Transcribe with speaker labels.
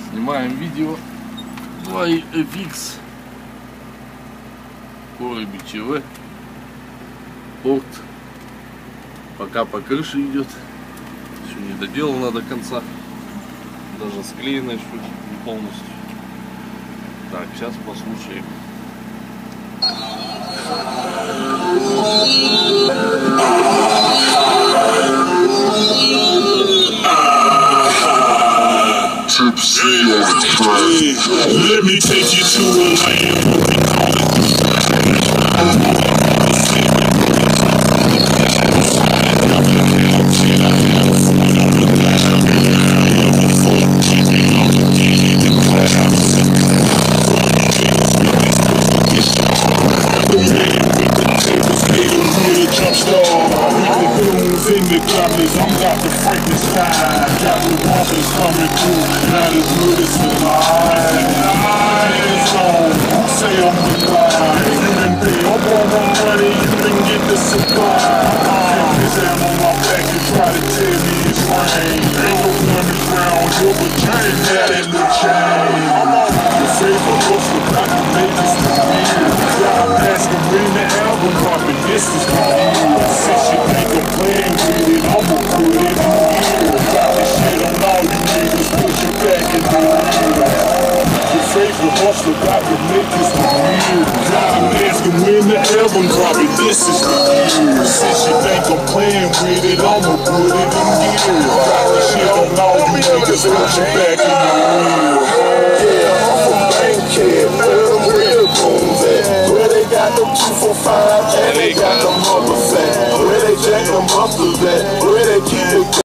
Speaker 1: Снимаем видео 2FX Коры БЧВ. Порт пока по крыше идет, еще не доделано до конца, даже склеено еще не полностью. Так, сейчас послушаем.
Speaker 2: Let me take you to a land where we call it I'm got the Frankenstein, got the whoppers coming through, not as good as the line. Eyes on, say I'm the line. You can pay up on my money, you can get the supply. His hand on my back and try to tell me it's rain. Ain't no money round here, but chain that in the chain. Your favorite books look like the latest to me. Y'all asking when the album dropping, this is the year. Since you think I'm playing with it, I'ma put it in here. Got this shit on all you niggas, put your back in the wheel. Your favorite hustler got the niggas to real. Y'all asking when the album dropping, this is the year. Since you think I'm playing with it, I'ma put it in gear. Got this shit on all you niggas, put your back in the wheel.
Speaker 3: Yeah, I'm from Bankhead, where them real goons at? Where they got them 245 and they got them uppers at? Where they jack them busters at? Where they keep it